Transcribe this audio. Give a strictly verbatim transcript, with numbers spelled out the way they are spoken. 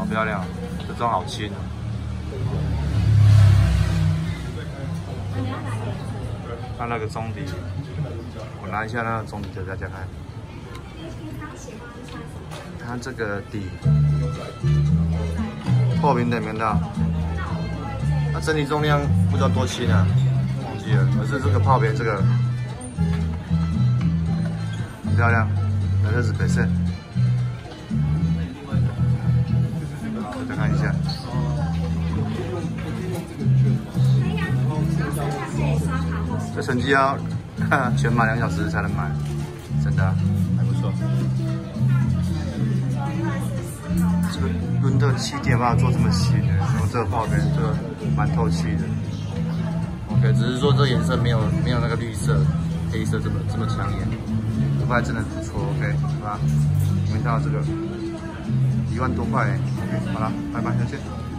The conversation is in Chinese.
漂亮，这妆好轻哦。它那个中底，我拿一下那个中底给大家看。它这个底透明的，有没有看到？它整体重量不知道多轻啊，忘记了。可是这个泡边这个很漂亮，那这是白色。再看一下。 这成绩要全满两小时才能买，真的、啊、还不错。这个轮的气垫把它做这么细的，然后这个泡边这个蛮透气的。OK， 只是说这个颜色没有没有那个绿色、黑色这么这么抢眼，不过真的不错。OK， 好吧，我们看到这个一万多块 ，OK， 好了，拜拜，再见。